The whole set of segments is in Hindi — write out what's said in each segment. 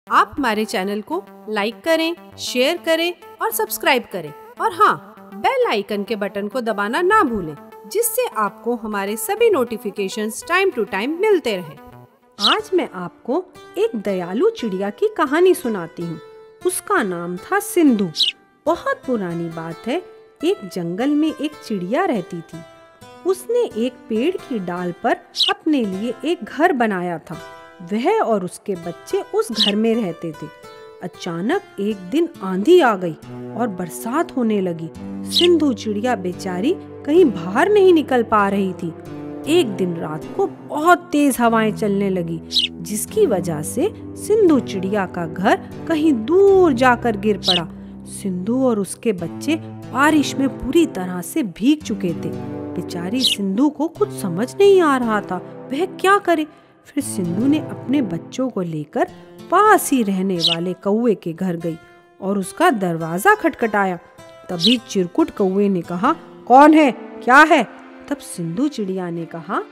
आप हमारे चैनल को लाइक करें, शेयर करें और सब्सक्राइब करें और हाँ, बेल आइकन के बटन को दबाना ना भूलें, जिससे आपको हमारे सभी नोटिफिकेशंस टाइम टू टाइम मिलते रहे। आज मैं आपको एक दयालु चिड़िया की कहानी सुनाती हूँ। उसका नाम था सिंधु। बहुत पुरानी बात है, एक जंगल में एक चिड़िया रहती थी। उसने एक पेड़ की डाल पर अपने लिए एक घर बनाया था। वह और उसके बच्चे उस घर में रहते थे। अचानक एक दिन आंधी आ गई और बरसात होने लगी। सिंधु चिड़िया बेचारी कहीं बाहर नहीं निकल पा रही थी। एक दिन रात को बहुत तेज हवाएं चलने लगी, जिसकी वजह से सिंधु चिड़िया का घर कहीं दूर जाकर गिर पड़ा। सिंधु और उसके बच्चे बारिश में पूरी तरह से भीग चुके थे। बेचारी सिंधु को कुछ समझ नहीं आ रहा था, वह क्या करे। फिर सिंधु ने अपने बच्चों को लेकर पास ही रहने वाले कौवे के घर गई और उसका दरवाजा खटखटाया। तभी चिरकुट कौवे ने कहा, कौन है, क्या है? तब सिंधु चिड़िया ने कहा,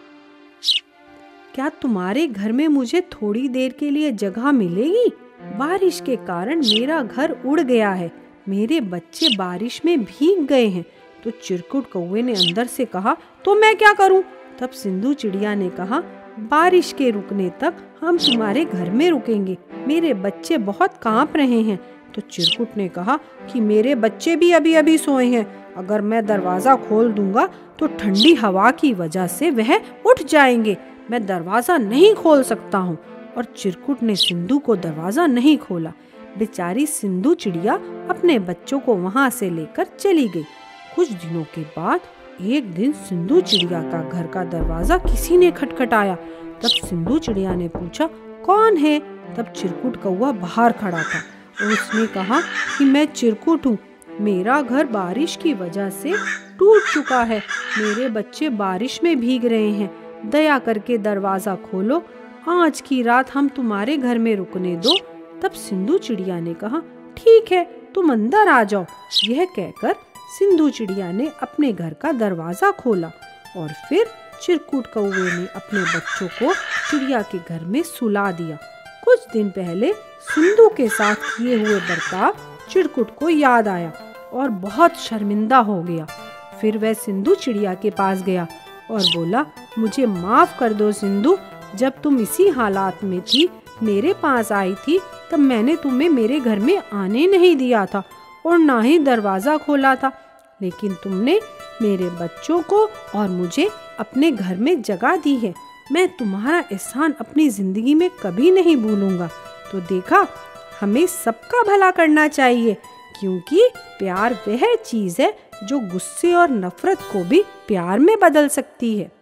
क्या तुम्हारे घर में मुझे थोड़ी देर के लिए जगह मिलेगी? बारिश के कारण मेरा घर उड़ गया है, मेरे बच्चे बारिश में भीग गए हैं। तो चिरकुट कौवे ने अंदर से कहा, तो मैं क्या करूं? तब सिंधु चिड़िया ने कहा, बारिश के रुकने तक हम तुम्हारे घर में रुकेंगे, मेरे बच्चे बहुत कांप रहे हैं। तो चिरकुट ने कहा कि मेरे बच्चे भी अभी अभी सोए हैं, अगर मैं दरवाजा खोल दूंगा तो ठंडी हवा की वजह से वह उठ जाएंगे, मैं दरवाजा नहीं खोल सकता हूँ। और चिरकुट ने सिंधु को दरवाजा नहीं खोला। बेचारी सिंधु चिड़िया अपने बच्चों को वहां से लेकर चली गई। कुछ दिनों के बाद एक दिन सिंधु चिड़िया का घर का दरवाजा किसी ने खटखटाया। तब सिंधु चिड़िया ने पूछा, कौन है? तब चिरकुट कौवा बाहर खड़ा था और उसने कहा कि मैं चिरकुट हूँ, मेरा घर बारिश की वजह से टूट चुका है, मेरे बच्चे बारिश में भीग रहे हैं, दया करके दरवाजा खोलो, आज की रात हम तुम्हारे घर में रुकने दो। तब सिंधु चिड़िया ने कहा, ठीक है, तुम अंदर आ जाओ। यह कहकर सिंधु चिड़िया ने अपने घर का दरवाजा खोला और फिर चिरकुट कौवे ने अपने बच्चों को चिड़िया के घर में सुला दिया। कुछ दिन पहले सिंधु के साथ किए हुए बर्ताव चिरकुट को याद आया और बहुत शर्मिंदा हो गया। फिर वह सिंधु चिड़िया के पास गया और बोला, मुझे माफ कर दो सिंधु, जब तुम इसी हालात में थी, मेरे पास आई थी, तब मैंने तुम्हें मेरे घर में आने नहीं दिया था और ना ही दरवाजा खोला था, लेकिन तुमने मेरे बच्चों को और मुझे अपने घर में जगह दी है। मैं तुम्हारा एहसान अपनी जिंदगी में कभी नहीं भूलूंगा। तो देखा, हमें सबका भला करना चाहिए, क्योंकि प्यार वह चीज है जो गुस्से और नफरत को भी प्यार में बदल सकती है।